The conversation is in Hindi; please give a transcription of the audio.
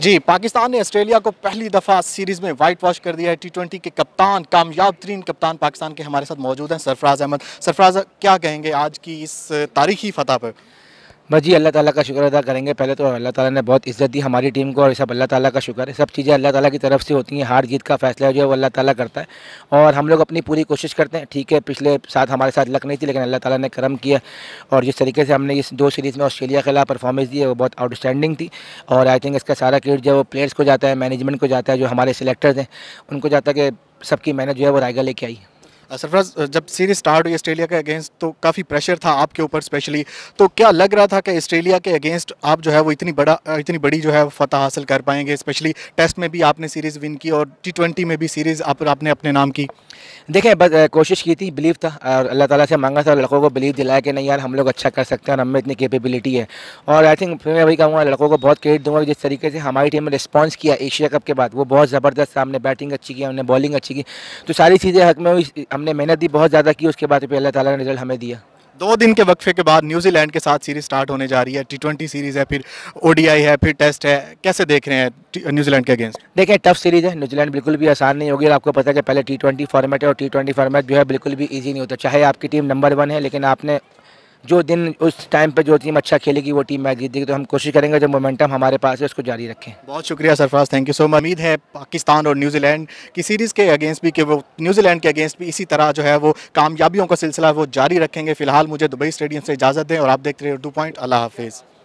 जी, पाकिस्तान ने ऑस्ट्रेलिया को पहली दफ़ा सीरीज़ में वाइट वॉश कर दिया है। टी20 के कप्तान, कामयाब तरीन कप्तान पाकिस्तान के हमारे साथ मौजूद हैं, सरफराज अहमद। सरफराज, क्या कहेंगे आज की इस तारीखी फतह पर? बस जी अल्लाह ताला का शुक्र अदा करेंगे। पहले तो अल्लाह ताला ने बहुत इज़्ज़त दी हमारी टीम को और सब अल्लाह ताला का शुक्र है। सब चीज़ें अल्लाह ताला की तरफ से होती हैं। हार जीत का फ़ैसला जो है वो अल्लाह ताला करता है और हम लोग अपनी पूरी कोशिश करते हैं। ठीक है, पिछले साथ हमारे साथ लक नहीं थी, लेकिन अल्लाह ताला ने करम किया और जिस तरीके से हमने इस 2 सीरीज़ में ऑस्ट्रेलिया के खिलाफ परफॉर्मेंस दी है वो बहुत आउटस्टैंडिंग थी। और आई थिंक इसका सारा क्रेडिट जो है वो प्लेयर्स को जाता है, मैनेजमेंट को जाता है, जो हमारे सिलेक्टर्स हैं उनको जाता है कि सबकी मेहनत जो है वो रायगा लेके आई। सरफराज, जब सीरीज स्टार्ट हुई ऑस्ट्रेलिया के अगेंस्ट तो काफ़ी प्रेशर था आपके ऊपर स्पेशली, तो क्या लग रहा था कि ऑस्ट्रेलिया के अगेंस्ट आप जो है वो इतनी बड़ी जो है फतह हासिल कर पाएंगे? स्पेशली टेस्ट में भी आपने सीरीज़ विन की और टी20 में भी सीरीज़ आपने अपने नाम की। देखें, बस कोशिश की थी, बिलीव था और अल्लाह ताला से मांगा था, लड़कों को बिलीव दिलाया कि नहीं यार हम लोग अच्छा कर सकते हैं और हमें इतनी कैपेबिलिटी है। और आई थिंक फिर मैं वही कहूँगा, लड़कों को बहुत क्रेडिट दूंगा जिस तरीके से हमारी टीम ने रिस्पॉन्स किया एशिया कप के बाद, वो बहुत ज़बरदस्त। हमने बैटिंग अच्छी की, हमने बॉलिंग अच्छी की, तो सारी चीज़ें हक में हुई। हमने मेहनत दी, बहुत ज़्यादा की, उसके बाद फिर अल्लाह ताला ने रिजल्ट हमें दिया। 2 दिन के वक्फे के बाद न्यूजीलैंड के साथ सीरीज स्टार्ट होने जा रही है। टी20 सीरीज़ है, फिर ओडीआई है, फिर टेस्ट है। कैसे देख रहे हैं न्यूजीलैंड के अगेंस्ट? देखें, टफ सीरीज़ है, न्यूजीलैंड बिल्कुल भी आसान नहीं होगी। और आपको पता है कि पहले टी20 फॉर्मेट है और टी20 फॉर्मेट जो है बिल्कुल भी ईजी नहीं होता। चाहे आपकी टीम नंबर 1 है, लेकिन आपने जो दिन उस टाइम पे जो टीम अच्छा खेलेगी वो टीम मैच जीतेगी। तो हम कोशिश करेंगे जो मोमेंटम हमारे पास है उसको जारी रखें। बहुत शुक्रिया Sarfaraz, thank you so much. उम्मीद है पाकिस्तान और न्यूजीलैंड की सीरीज़ के अगेंस्ट भी कि वो न्यूजीलैंड के अगेंस्ट भी इसी तरह जो है वो कामयाबियों का सिलसिला वो जारी रखेंगे। फिलहाल मुझे दुबई स्टेडियम से इजाज़त दें और आप देखते रहिए उर्दू पॉइंट। अल्लाह हाफिज़।